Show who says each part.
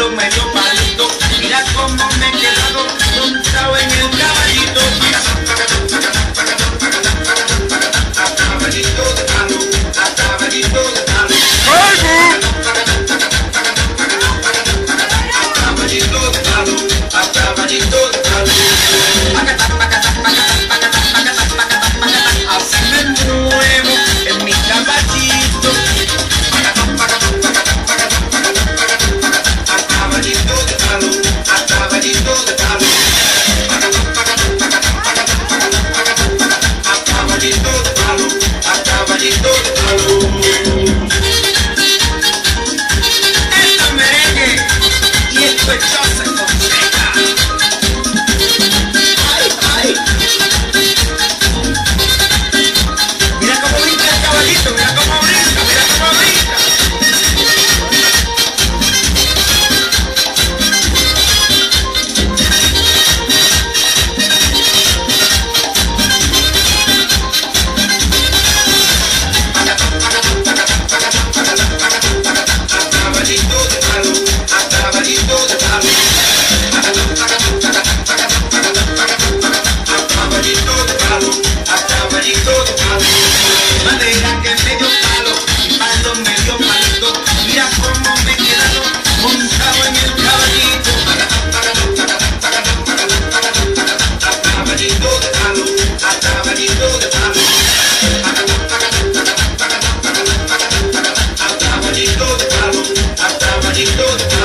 Speaker 1: palo medio palito. Mira cómo me he quedado montado en el caballito. A caballito de palo, a caballito de palo. A caballito de palo, a caballito de palo. Así me muevo en mi caballito. A caballito de palo, a caballito de palo. A caballito de palo, a caballito de palo. Esto es merengue y esto es Joseph Fonseca. Ay, ay. Mira cómo brinca el caballito, mira cómo brinca, mira cómo brinca. Madera que medio palo y palo medio palito. Mira cómo me he quedado montado en el caballito. A caballito de palo, a caballito de palo. A caballito de palo, a caballito de palo.